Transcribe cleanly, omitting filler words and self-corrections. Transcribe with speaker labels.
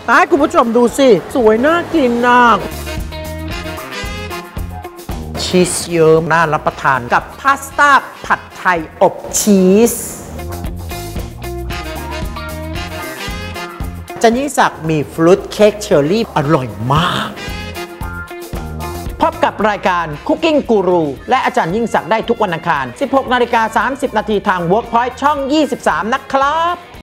Speaker 1: ให้คุณผู้ชมดูสิสวยน่ากินนะชีสเยิ้มน่ารับประทานกับพาสต้าผัดไทยอบชีสจันยิ่งศักดิ์มีฟรุตเค้กเชอร์รี่อร่อยมากพบกับรายการ Cooking Guru และอาจารย์ยิ่งศักดิ์ได้ทุกวันอังคาร 16:30 น. ทาง Workpoint ช่อง 23 นะครับ